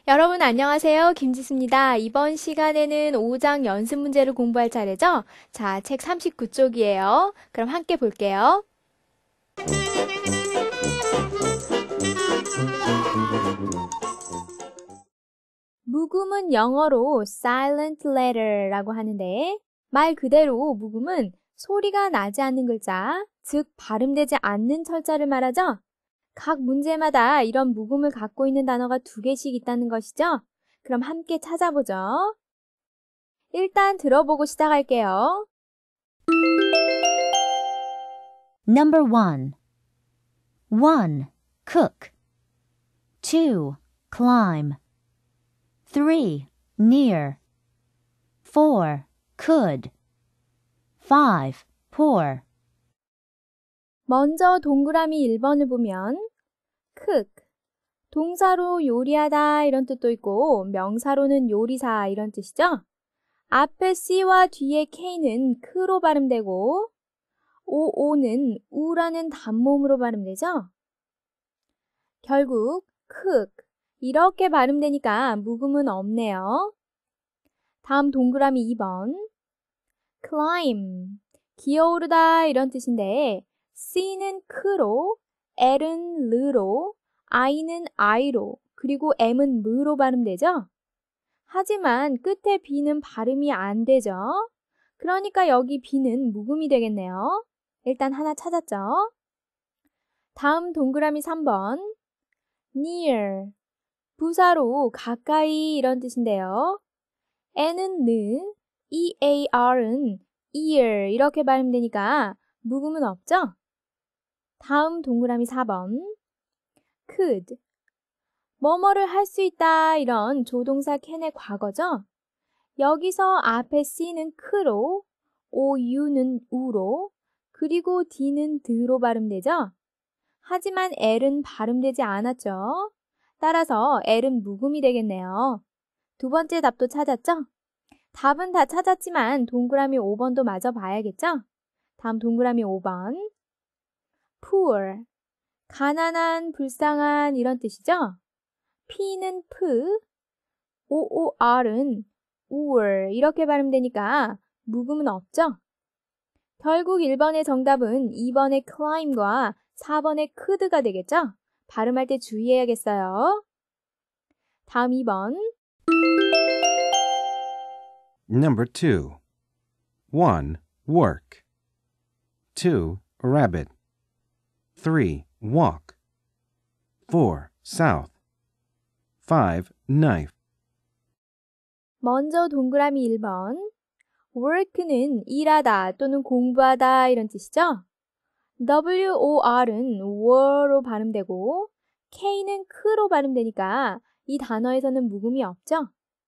여러분 안녕하세요. 김지수입니다. 이번 시간에는 5장 연습 문제를 공부할 차례죠? 자, 책 39쪽이에요. 그럼 함께 볼게요. 묵음은 영어로 silent letter라고 하는데 말 그대로 묵음은 소리가 나지 않는 글자, 즉 발음되지 않는 철자를 말하죠? 각 문제마다 이런 묵음을 갖고 있는 단어가 2개씩 있다는 것이죠? 그럼 함께 찾아보죠. 일단 들어보고 시작할게요. Number 1. 1. Cook. 2. Climb. 3. Near. 4. Could. 5. Pour. 먼저 동그라미 1번을 보면 cook, 동사로 요리하다 이런 뜻도 있고 명사로는 요리사 이런 뜻이죠. 앞에 C와 뒤에 K는 크로 발음되고 OO는 우라는 단모음으로 발음되죠. 결국 cook 이렇게 발음되니까 묵음은 없네요. 다음 동그라미 2번 climb, 기어오르다 이런 뜻인데 C는 크로, L은 르로, I는 I로, 그리고 M은 무로 발음되죠? 하지만 끝에 B는 발음이 안 되죠? 그러니까 여기 B는 묵음이 되겠네요. 일단 하나 찾았죠? 다음 동그라미 3번 near, 부사로 가까이 이런 뜻인데요. N은 느, EAR은 ear 이렇게 발음되니까 묵음은 없죠? 다음 동그라미 4번 could, 뭐뭐를 할 수 있다 이런 조동사 can의 과거죠? 여기서 앞에 C는 크로, OU는 우로, 그리고 D는 드로 발음되죠? 하지만 L은 발음되지 않았죠? 따라서 L은 묵음이 되겠네요. 두 번째 답도 찾았죠? 답은 다 찾았지만 동그라미 5번도 마저 봐야겠죠? 다음 동그라미 5번 poor, 가난한, 불쌍한 이런 뜻이죠? P는 프, OOR은 우얼 이렇게 발음되니까 묵음은 없죠? 결국 1번의 정답은 2번의 climb과 4번의 could가 되겠죠? 발음할 때 주의해야겠어요. 다음 2번 Number 2. 1. Work. 2. Rabbit. 3. Walk. 4. South. 5. Knife. 먼저 동그라미 1번 work는 일하다 또는 공부하다 이런 뜻이죠? WOR은 war로 발음되고 K는 크로 발음되니까 이 단어에서는 묵음이 없죠?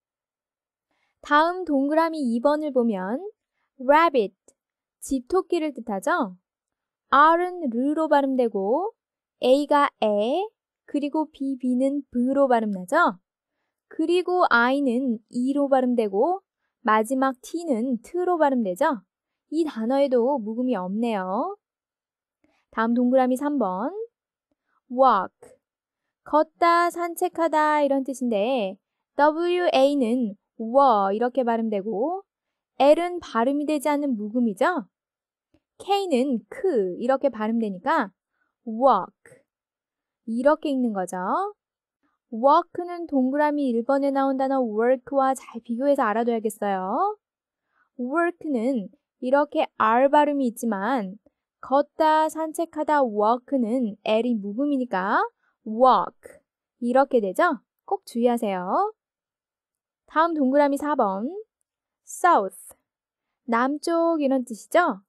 다음 동그라미 2번을 보면 rabbit, 집토끼를 뜻하죠? R은 르로 발음되고 A가 에, 그리고 B는 브로 발음나죠? 그리고 I는 E로 발음되고 마지막 T는 트로 발음되죠? 이 단어에도 묵음이 없네요. 다음 동그라미 3번 walk, 걷다, 산책하다 이런 뜻인데 WA는 워 이렇게 발음되고 L은 발음이 되지 않는 묵음이죠? K는 크 이렇게 발음되니까 walk 이렇게 읽는 거죠. walk는 동그라미 1번에 나온 단어 work와 잘 비교해서 알아둬야겠어요. work는 이렇게 R 발음이 있지만 걷다, 산책하다 walk는 L이 묵음이니까 walk 이렇게 되죠? 꼭 주의하세요. 다음 동그라미 4번 south, 남쪽 이런 뜻이죠?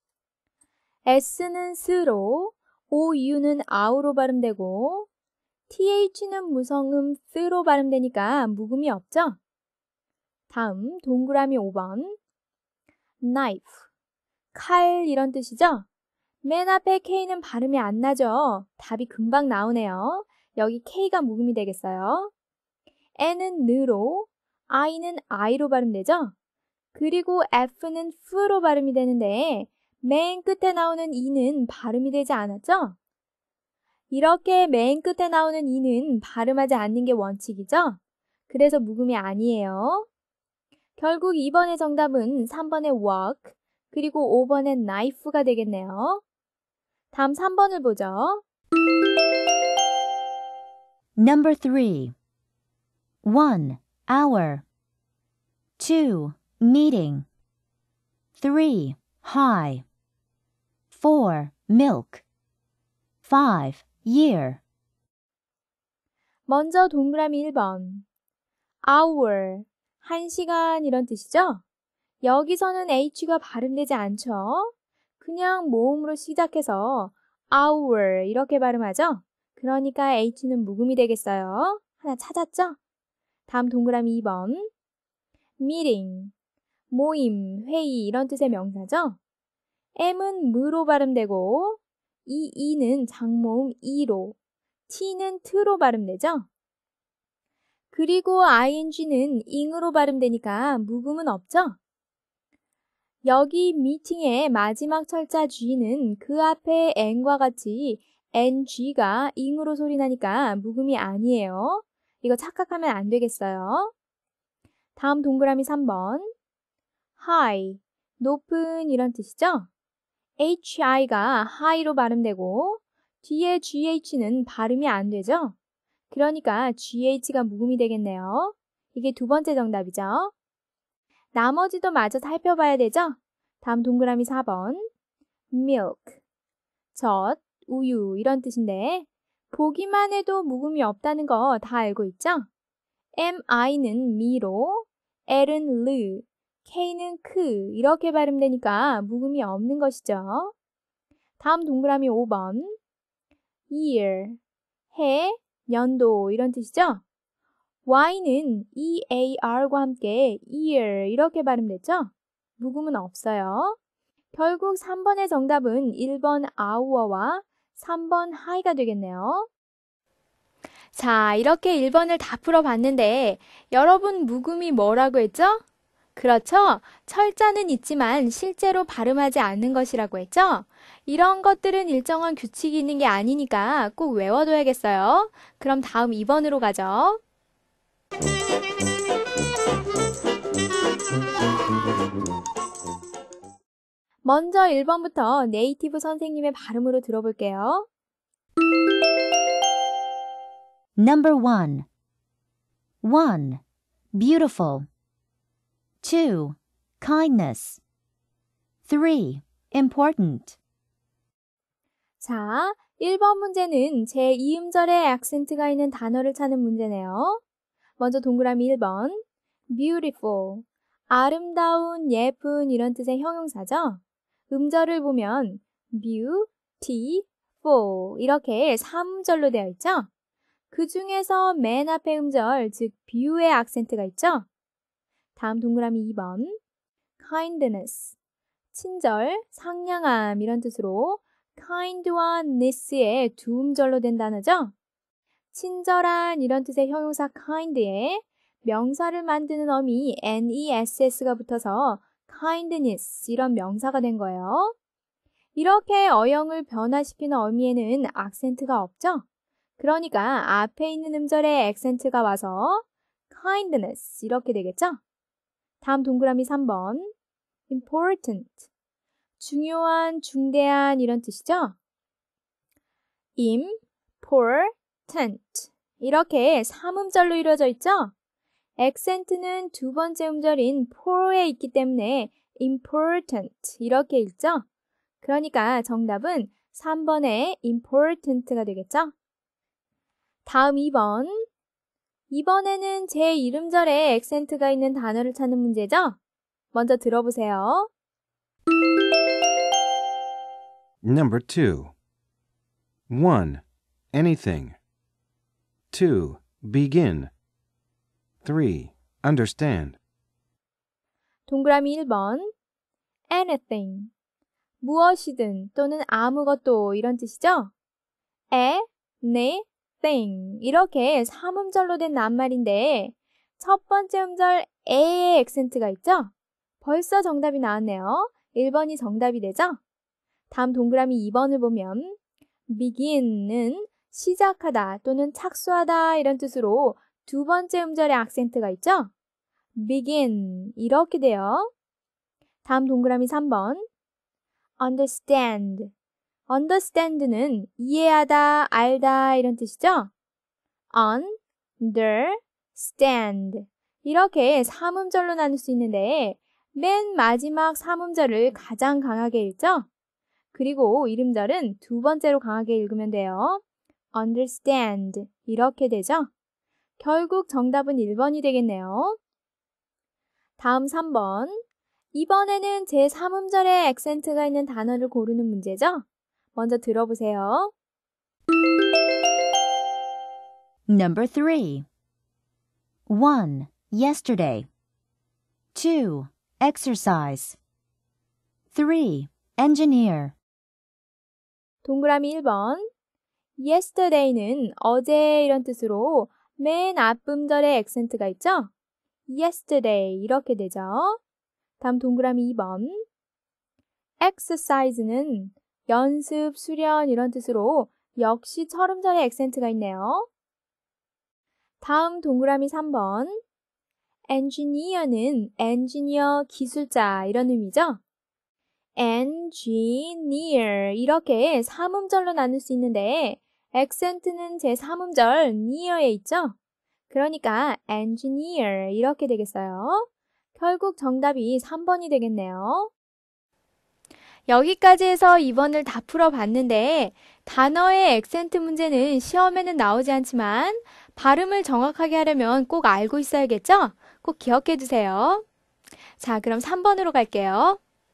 S는 스로, OU는 아우로 발음되고 TH는 무성음 스로 발음되니까 묵음이 없죠? 다음 동그라미 5번 knife, 칼 이런 뜻이죠? 맨 앞에 K는 발음이 안 나죠? 답이 금방 나오네요. 여기 K가 묵음이 되겠어요. N은 느로, I는 I로 발음되죠? 그리고 F는 F로 발음이 되는데 맨 끝에 나오는 E는 발음이 되지 않았죠? 이렇게 맨 끝에 나오는 E는 발음하지 않는 게 원칙이죠? 그래서 묵음이 아니에요. 결국 2번의 정답은 3번의 walk, 그리고 5번의 knife가 되겠네요. 다음 3번을 보죠. Number 3. 1. Hour. 2. Meeting. 3. High. 4. Milk. 5. Year. 먼저 동그라미 1번. hour, 1시간 이런 뜻이죠? 여기서는 h가 발음되지 않죠? 그냥 모음으로 시작해서 hour 이렇게 발음하죠? 그러니까 h는 묵음이 되겠어요. 하나 찾았죠? 다음 동그라미 2번. meeting, 모임, 회의 이런 뜻의 명사죠? m은 무로 발음되고 이 e는 장모음 e로, t는 t로 발음되죠? 그리고 ing는 ing으로 발음되니까 묵음은 없죠? 여기 미팅의 마지막 철자 G는 그 앞에 N과 같이 NG가 ing으로 소리나니까 묵음이 아니에요. 이거 착각하면 안 되겠어요. 다음 동그라미 3번. high, 높은 이런 뜻이죠? HI가 high로 발음되고 뒤에 GH는 발음이 안 되죠? 그러니까 GH가 묵음이 되겠네요. 이게 두 번째 정답이죠. 나머지도 마저 살펴봐야 되죠? 다음 동그라미 4번. milk, 젖, 우유 이런 뜻인데 보기만 해도 묵음이 없다는 거 다 알고 있죠? MI는 미로, L은 르, K는 크 이렇게 발음되니까 묵음이 없는 것이죠. 다음 동그라미 5번. year, 해, 연도 이런 뜻이죠? Y는 EAR과 함께 year 이렇게 발음됐죠? 묵음은 없어요. 결국 3번의 정답은 1번 hour와 3번 high가 되겠네요. 자, 이렇게 1번을 다 풀어봤는데 여러분 묵음이 뭐라고 했죠? 그렇죠? 철자는 있지만 실제로 발음하지 않는 것이라고 했죠? 이런 것들은 일정한 규칙이 있는 게 아니니까 꼭 외워둬야겠어요. 그럼 다음 2번으로 가죠. 먼저 1번부터 네이티브 선생님의 발음으로 들어볼게요. Number 1. 1. Beautiful. 2. Kindness. 3. Important. 자, 1번 문제는 제2음절에 액센트가 있는 단어를 찾는 문제네요. 먼저 동그라미 1번. beautiful, 아름다운, 예쁜 이런 뜻의 형용사죠. 음절을 보면 beautiful 이렇게 3음절로 되어 있죠. 그 중에서 맨 앞에 음절, 즉 view의 액센트가 있죠. 다음 동그라미 2번. kindness, 친절, 상냥함 이런 뜻으로 kind와 ness의 두 음절로 된 단어죠. 친절한 이런 뜻의 형용사 kind에 명사를 만드는 어미 ness가 붙어서 kindness 이런 명사가 된 거예요. 이렇게 어형을 변화시키는 어미에는 악센트가 없죠? 그러니까 앞에 있는 음절에 액센트가 와서 kindness 이렇게 되겠죠? 다음 동그라미 3번. important, 중요한, 중대한 이런 뜻이죠? important 이렇게 3음절로 이루어져 있죠? 액센트는 두 번째 음절인 for에 있기 때문에 important 이렇게 읽죠? 그러니까 정답은 3번의 important가 되겠죠? 다음 2번. 이번에는 제 이름절에 액센트가 있는 단어를 찾는 문제죠? 먼저 들어보세요. Number 2. 1. Anything. 2. Begin. 3. Understand. 동그라미 1번. anything, 무엇이든 또는 아무것도 이런 뜻이죠? anything 이렇게 3음절로 된 낱말인데 첫 번째 음절 에의 액센트가 있죠? 벌써 정답이 나왔네요. 1번이 정답이 되죠? 다음 동그라미 2번을 보면 begin은 시작하다 또는 착수하다 이런 뜻으로 두 번째 음절에 악센트가 있죠? begin 이렇게 돼요. 다음 동그라미 3번 understand understand는 이해하다, 알다 이런 뜻이죠? understand 이렇게 3음절로 나눌 수 있는데 맨 마지막 3음절을 가장 강하게 읽죠? 그리고 1음절은 두 번째로 강하게 읽으면 돼요. understand 이렇게 되죠? 결국 정답은 1번이 되겠네요. 다음 3번. 이번에는 제3음절에 액센트가 있는 단어를 고르는 문제죠? 먼저 들어보세요. Number 3. 1. Yesterday. 2. Exercise. 3. Engineer. 동그라미 1번. yesterday는 어제 이런 뜻으로 맨 앞음절에 액센트가 있죠? yesterday 이렇게 되죠. 다음 동그라미 2번. exercise는 연습, 수련 이런 뜻으로 역시 첫음절에 액센트가 있네요. 다음 동그라미 3번. engineer는 엔지니어, 기술자 이런 의미죠. engineer 이렇게 3음절로 나눌 수 있는데 액센트는 제 3음절 near에 있죠. 그러니까 engineer 이렇게 되겠어요. 결국 정답이 3번이 되겠네요. 여기까지 해서 2번을 다 풀어봤는데 단어의 액센트 문제는 시험에는 나오지 않지만 발음을 정확하게 하려면 꼭 알고 있어야겠죠? 꼭 기억해 두세요. 자, 그럼 3번으로 갈게요.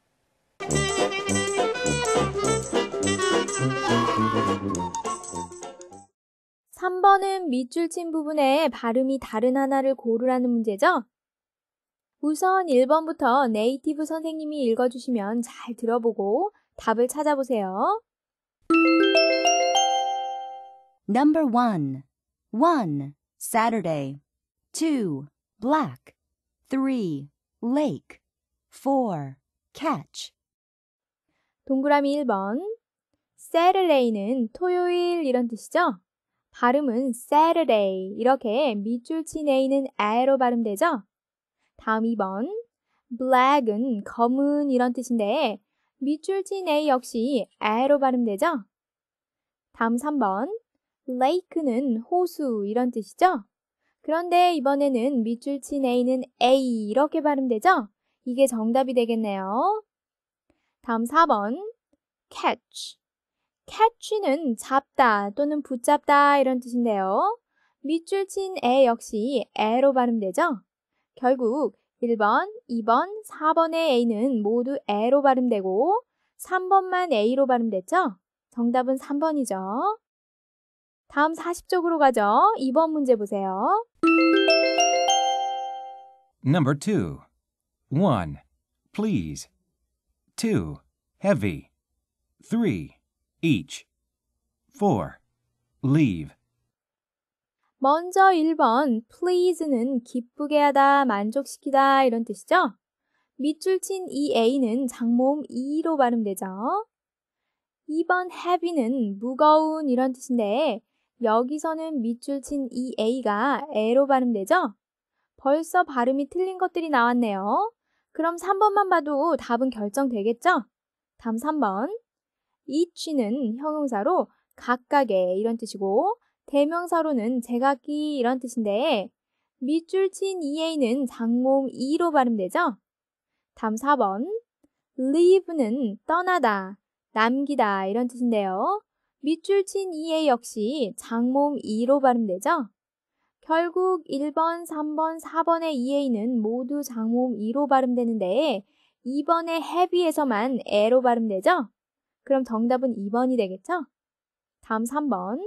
3번은 밑줄 친 부분에 발음이 다른 하나를 고르라는 문제죠? 우선 1번부터 네이티브 선생님이 읽어주시면 잘 들어보고 답을 찾아보세요. Number 1. 1. Saturday. 2. Black. 3. Lake. 4. Catch. 동그라미 1번. Saturday는 토요일 이런 뜻이죠? 발음은 Saturday 이렇게 밑줄 친 A는 A로 발음되죠? 다음 2번. Black은 검은 이런 뜻인데 밑줄 친 A 역시 A로 발음되죠? 다음 3번. Lake는 호수 이런 뜻이죠? 그런데 이번에는 밑줄 친 A는 A 이렇게 발음되죠? 이게 정답이 되겠네요. 다음 4번. Catch. catch는 잡다 또는 붙잡다 이런 뜻인데요. 밑줄 친 애 역시 애로 발음되죠? 결국 1번, 2번, 4번의 A는 모두 애로 발음되고 3번만 A로 발음됐죠? 정답은 3번이죠. 다음 40쪽으로 가죠. 2번 문제 보세요. Number 2. 1. Please. 2. Heavy. 3. Each. 4. Leave. 먼저 1번 please는 기쁘게 하다, 만족시키다 이런 뜻이죠? 밑줄 친 이 A는 장모음 E로 발음되죠? 2번 heavy는 무거운 이런 뜻인데 여기서는 밑줄 친 이 A가 A로 발음되죠? 벌써 발음이 틀린 것들이 나왔네요. 그럼 3번만 봐도 답은 결정되겠죠? 다음 3번. each는 형용사로 각각의 이런 뜻이고 대명사로는 제각기 이런 뜻인데 밑줄 친 EA는 장모음 E로 발음되죠? 다음 4번. leave는 떠나다, 남기다 이런 뜻인데요. 밑줄 친 EA 역시 장모음 E로 발음되죠? 결국 1번, 3번, 4번의 EA는 모두 장모음 E로 발음되는데 2번의 heavy에서만 A로 발음되죠? 그럼 정답은 2번이 되겠죠? 다음 3번.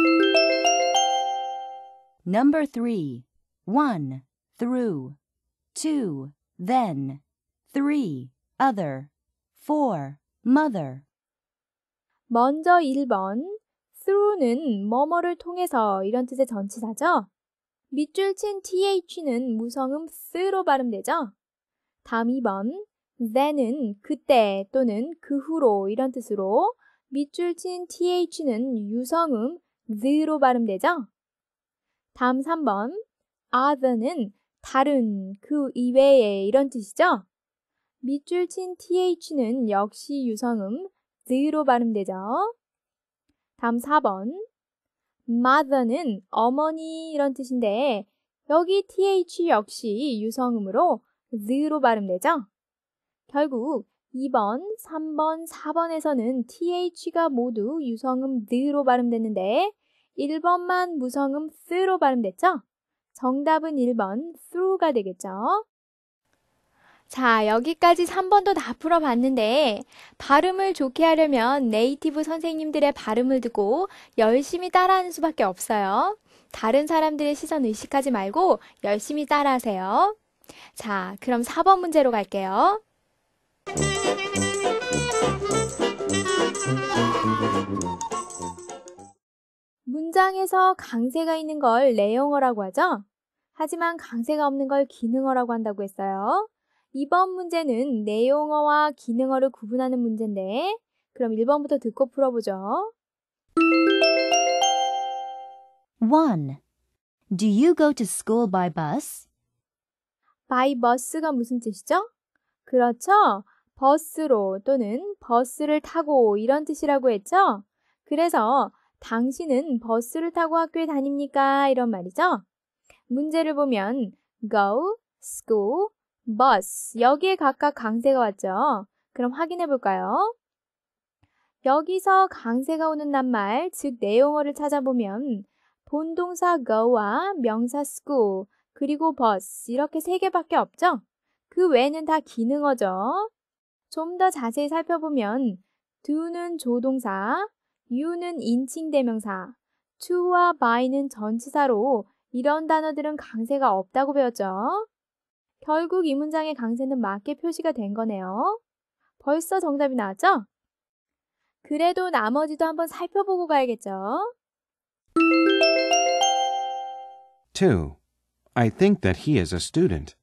Number 3. 1. Through. 2. Then. 3. Other. 4. Mother. 먼저 1번. through는 뭐뭐를 통해서 이런 뜻의 전치사죠? 밑줄 친 th는 무성음 th로 발음되죠? 다음 2번. then은 그때 또는 그 후로 이런 뜻으로 밑줄 친 th는 유성음 the로 발음되죠? 다음 3번. other는 다른, 그 이외에 이런 뜻이죠? 밑줄 친 th는 역시 유성음 the로 발음되죠. 다음 4번. mother는 어머니 이런 뜻인데 여기 th 역시 유성음으로 the로 발음되죠. 결국 2번, 3번, 4번에서는 th가 모두 유성음 the로 발음됐는데 1번만 무성음 th로 발음됐죠? 정답은 1번 through가 되겠죠. 자, 여기까지 3번도 다 풀어봤는데 발음을 좋게 하려면 네이티브 선생님들의 발음을 듣고 열심히 따라하는 수밖에 없어요. 다른 사람들의 시선 의식하지 말고 열심히 따라하세요. 자, 그럼 4번 문제로 갈게요. 문장에서 강세가 있는 걸 내용어라고 하죠? 하지만 강세가 없는 걸 기능어라고 한다고 했어요. 이번 문제는 내용어와 기능어를 구분하는 문제인데 그럼 1번부터 듣고 풀어보죠. 1. Do you go to school by bus? by bus가 무슨 뜻이죠? 그렇죠. 버스로 또는 버스를 타고 이런 뜻이라고 했죠? 그래서 당신은 버스를 타고 학교에 다닙니까? 이런 말이죠. 문제를 보면 go, school, bus 여기에 각각 강세가 왔죠. 그럼 확인해 볼까요? 여기서 강세가 오는 낱말, 즉 내용어를 찾아보면 본동사 go와 명사 school, 그리고 bus 이렇게 3개밖에 없죠? 그 외에는 다 기능어죠. 좀 더 자세히 살펴보면 do는 조동사, you는 인칭대명사, to와 by는 전치사로 이런 단어들은 강세가 없다고 배웠죠. 결국 이 문장의 강세는 맞게 표시가 된 거네요. 벌써 정답이 나왔죠? 그래도 나머지도 한번 살펴보고 가야겠죠. 2. I think that he is a student.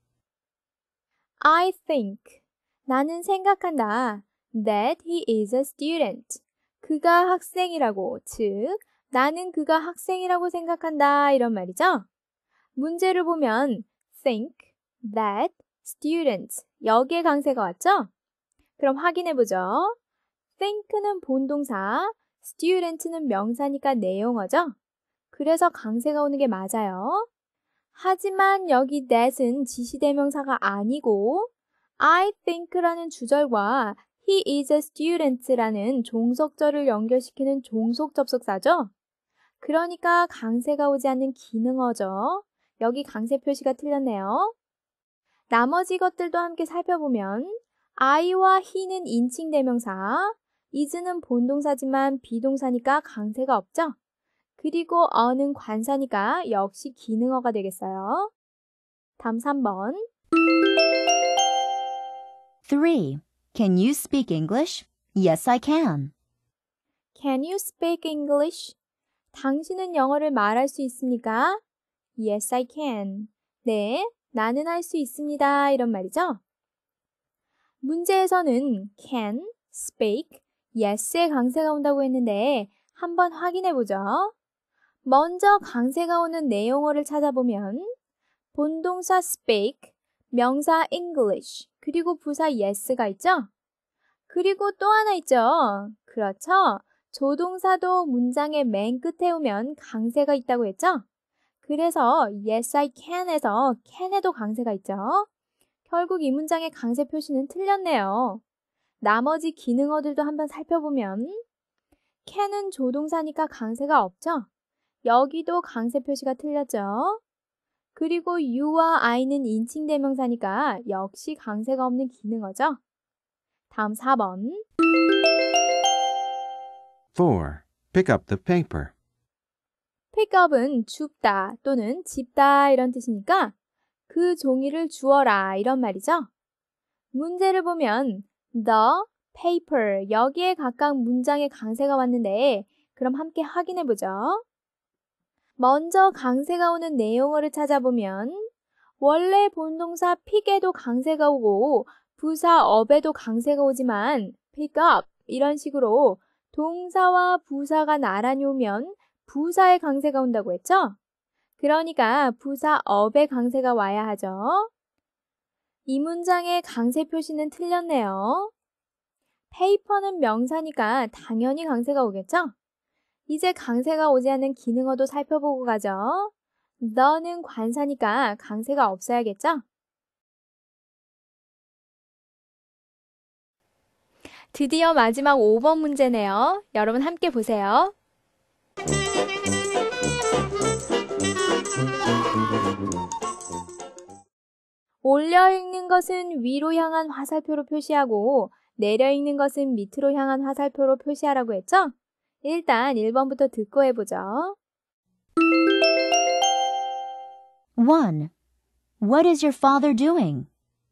I think. 나는 생각한다. That he is a student. 그가 학생이라고, 즉 나는 그가 학생이라고 생각한다 이런 말이죠. 문제를 보면 think, that, student 여기에 강세가 왔죠? 그럼 확인해보죠. think는 본동사, student는 명사니까 내용어죠? 그래서 강세가 오는 게 맞아요. 하지만 여기 that은 지시대명사가 아니고 I think라는 주절과 he is a student라는 종속절을 연결시키는 종속접속사죠? 그러니까 강세가 오지 않는 기능어죠. 여기 강세 표시가 틀렸네요. 나머지 것들도 함께 살펴보면 I와 he는 인칭대명사, is는 본동사지만 비동사니까 강세가 없죠? 그리고 어는 관사니까 역시 기능어가 되겠어요. 다음 3번. 3. Can you speak English? Yes, I can. Can you speak English? 당신은 영어를 말할 수 있습니까? Yes, I can. 네, 나는 할 수 있습니다. 이런 말이죠. 문제에서는 can, speak, yes의 강세가 온다고 했는데 한번 확인해 보죠. 먼저 강세가 오는 내용어를 찾아보면 본동사 speak, 명사 English, 그리고 부사 yes가 있죠? 그리고 또 하나 있죠? 그렇죠? 조동사도 문장의 맨 끝에 오면 강세가 있다고 했죠? 그래서 yes, I can에서 can에도 강세가 있죠? 결국 이 문장의 강세 표시는 틀렸네요. 나머지 기능어들도 한번 살펴보면 can은 조동사니까 강세가 없죠? 여기도 강세 표시가 틀렸죠? 그리고 you와 I는 인칭대명사니까 역시 강세가 없는 기능어죠? 다음 4번. 4. Pick up the paper. pickup은 줍다 또는 집다 이런 뜻이니까 그 종이를 주어라 이런 말이죠. 문제를 보면 the paper 여기에 각각 문장에 강세가 왔는데 그럼 함께 확인해 보죠. 먼저 강세가 오는 내용어를 찾아보면 원래 본동사 pick에도 강세가 오고 부사 up에도 강세가 오지만 pick up 이런 식으로 동사와 부사가 나란히 오면 부사에 강세가 온다고 했죠? 그러니까 부사 of의 강세가 와야 하죠. 이 문장의 강세 표시는 틀렸네요. paper는 명사니까 당연히 강세가 오겠죠? 이제 강세가 오지 않는 기능어도 살펴보고 가죠. the는 관사니까 강세가 없어야겠죠? 드디어 마지막 5번 문제네요. 여러분 함께 보세요. 올려 읽는 것은 위로 향한 화살표로 표시하고 내려 읽는 것은 밑으로 향한 화살표로 표시하라고 했죠? 일단 1번부터 듣고 해보죠. 1. What is your father doing?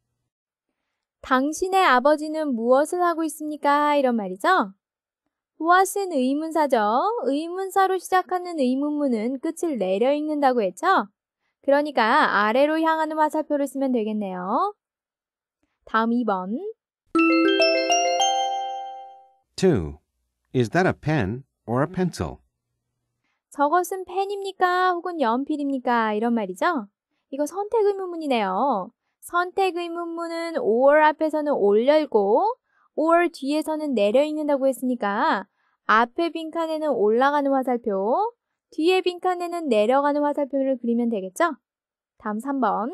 당신의 아버지는 무엇을 하고 있습니까? 이런 말이죠. what은 의문사죠. 의문사로 시작하는 의문문은 끝을 내려 읽는다고 했죠. 그러니까 아래로 향하는 화살표를 쓰면 되겠네요. 다음 2번. 2. Is that a pen or a pencil? 저것은 펜입니까? 혹은 연필입니까? 이런 말이죠. 이거 선택 의문문이네요. 선택 의문문은 or 앞에서는 올려 읽고 or 뒤에서는 내려 읽는다고 했으니까 앞에 빈칸에는 올라가는 화살표, 뒤에 빈칸에는 내려가는 화살표를 그리면 되겠죠? 다음 3번.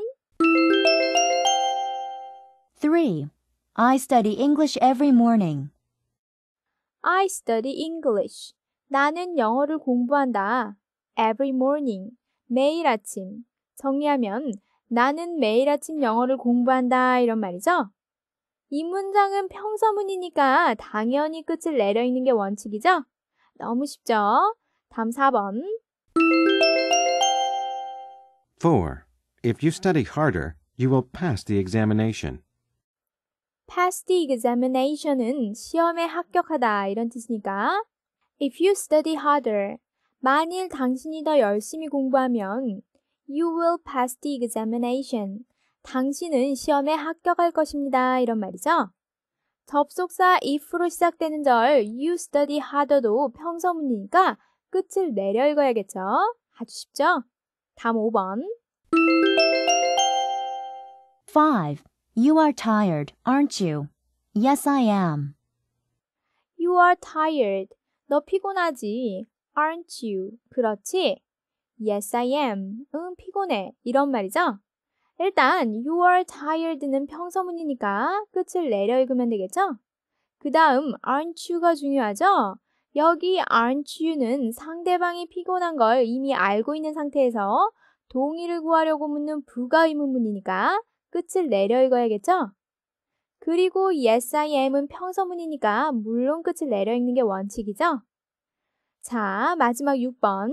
3. I study English every morning. I study English. 나는 영어를 공부한다. Every morning. 매일 아침. 정리하면 나는 매일 아침 영어를 공부한다 이런 말이죠. 이 문장은 평서문이니까 당연히 끝을 내려 읽는 게 원칙이죠. 너무 쉽죠? 다음 4번. 4. If you study harder, you will pass the examination. Pass the examination은 시험에 합격하다 이런 뜻이니까 If you study harder, 만일 당신이 더 열심히 공부하면 You will pass the examination. 당신은 시험에 합격할 것입니다. 이런 말이죠. 접속사 if로 시작되는 절 You study harder도 평서문이니까 끝을 내려 읽어야겠죠. 아주 쉽죠? 다음 5번. 5. You are tired, aren't you? Yes, I am. You are tired. 너 피곤하지? Aren't you? 그렇지? Yes, I am. 응, 피곤해. 이런 말이죠. 일단 you are tired는 평서문이니까 끝을 내려 읽으면 되겠죠? 그 다음 aren't you가 중요하죠? 여기 aren't you는 상대방이 피곤한 걸 이미 알고 있는 상태에서 동의를 구하려고 묻는 부가 의문문이니까 끝을 내려 읽어야겠죠? 그리고 yes, I am은 평서문이니까 물론 끝을 내려 읽는 게 원칙이죠? 자, 마지막 6번.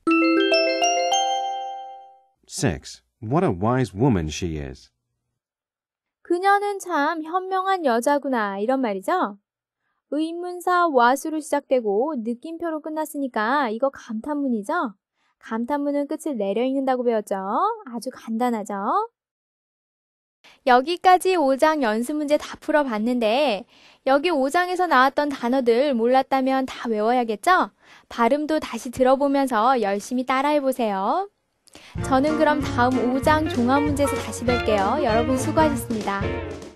6. What a wise woman she is. 그녀는 참 현명한 여자구나 이런 말이죠. 의문사 what으로 시작되고 느낌표로 끝났으니까 이거 감탄문이죠. 감탄문은 끝을 내려 읽는다고 배웠죠. 아주 간단하죠. 여기까지 5장 연습 문제 다 풀어봤는데 여기 5장에서 나왔던 단어들 몰랐다면 다 외워야겠죠? 발음도 다시 들어보면서 열심히 따라해보세요. 저는 그럼 다음 5장 종합 문제에서 다시 뵐게요. 여러분 수고하셨습니다.